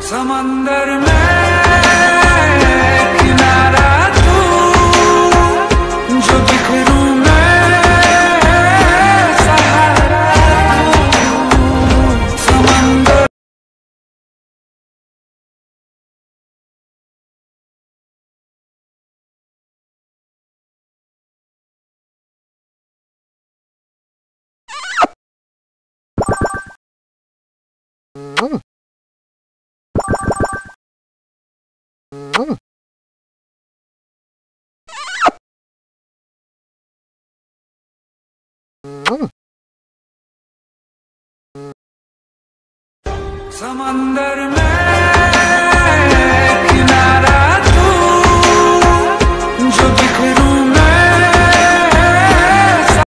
समंदर में किनारा तू, जो बिखरूं मैं सहारा तू। समंदर समंदर में